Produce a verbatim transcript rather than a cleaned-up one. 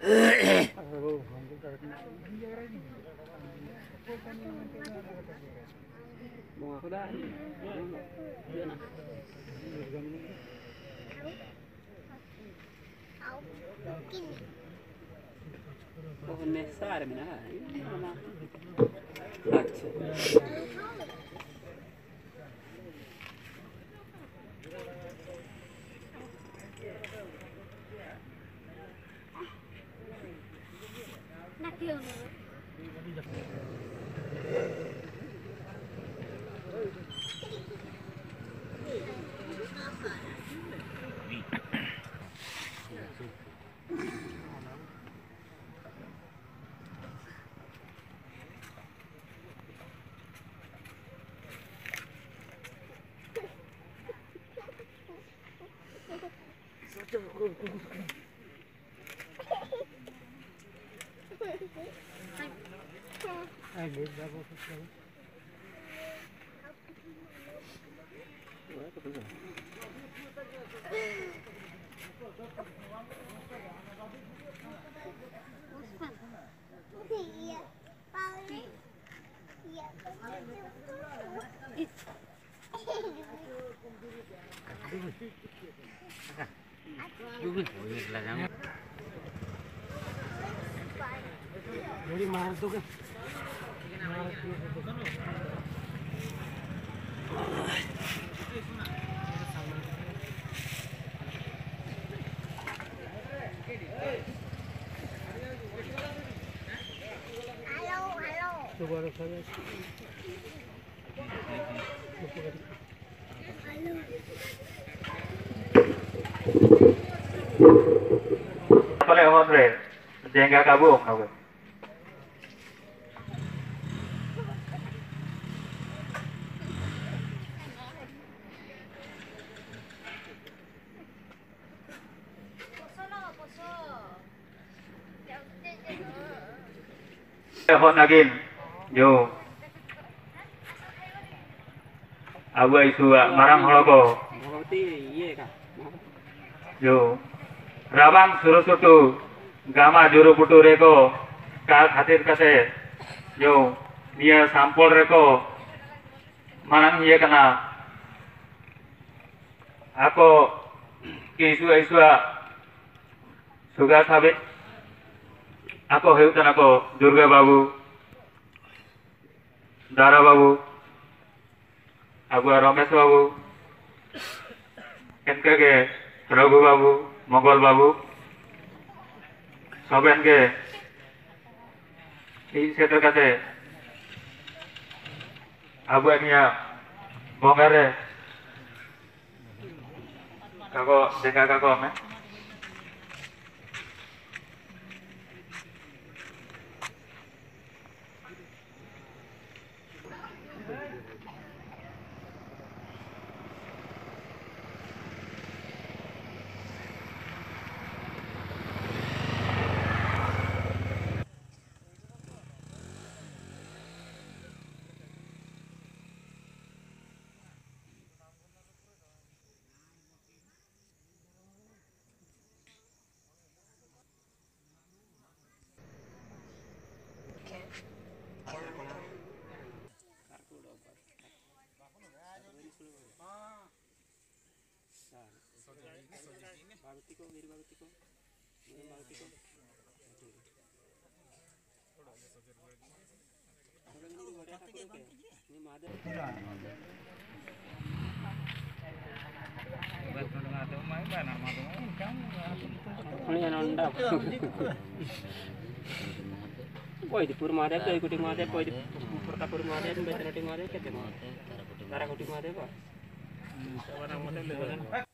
Bunga ko dah. Yan na. Pohon besar mina. अच्छा jadi mahal tuh kan. Halo, halo. Coba saya. Boleh hore, jengga kabung, apa? Hon again, yo. Abu isu marang holoko. Yo. Rabang suruh sutu, gama juru putu reko, kal khatir kate, yo. Dia sampol reko, marang iya kena. Ako isu isu suga sabit. Ako heutan ako Durga Babu, Dara Babu, Abu Ramesh Babu, Enke ke Raghu Babu, Mongol Babu, Soben ke ini seter kate Abu Ania Bongare, kako dengar kako me. Poi di Purmade, poi di Made, poi di Purmade, poi di Made, che te made? Cara kuti made, pa?